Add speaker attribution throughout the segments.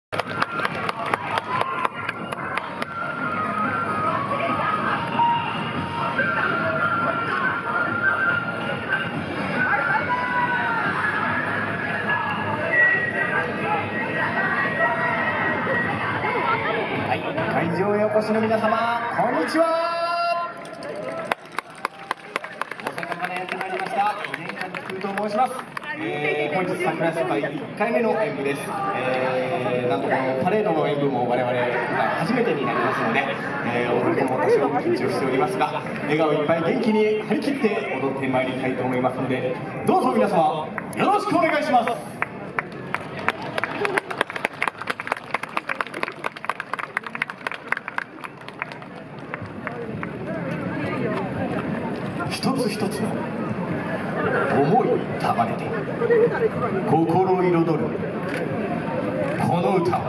Speaker 1: はい、会場へお越しの皆様、こんにちは。大阪からやってまいりました玄関空と申します。本日桜スパイ1回目の演舞です。なんとこのパレードの演舞も我々初めてになりますので、踊りも多少緊張しておりますが、笑顔いっぱい元気に張り切って踊ってまいりたいと思いますので、どうぞ皆様よろしくお願いします。一つ一つの思いを束ねて心を彩るこの歌を。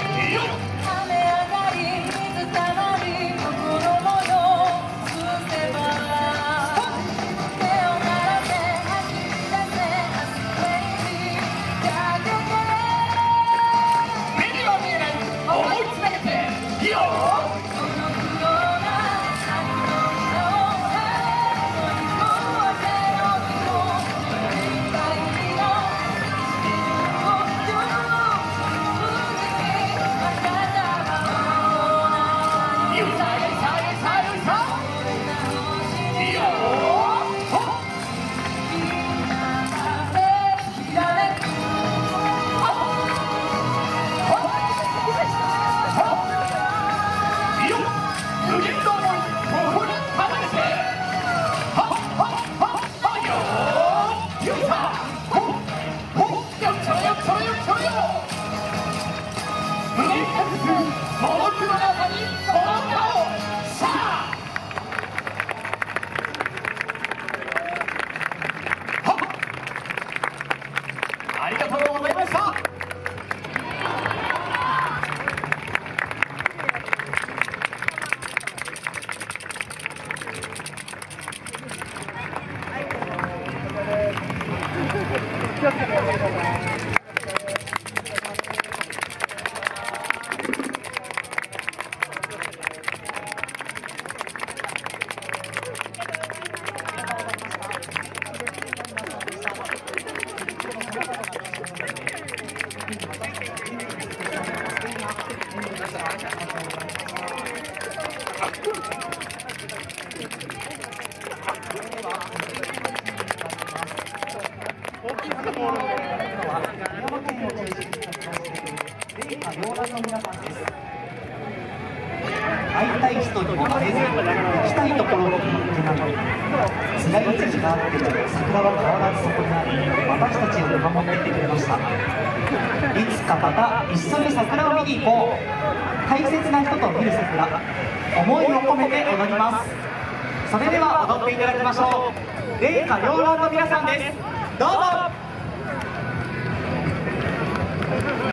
Speaker 2: 雨上がり水たまり心模様大きなボールは山県を中心に活動している霊下両乱の皆さんです。会いたい人にも会えず行きたいところに行けない辛い時期があっても桜は変わらずそこにあり私たちを見守っていてくれました。いつかまた一緒に桜を見に行こう。大切な人と見る桜、思いを込めて踊ります。それでは踊っていただきましょう。霊下両乱の皆さんです。どうぞ。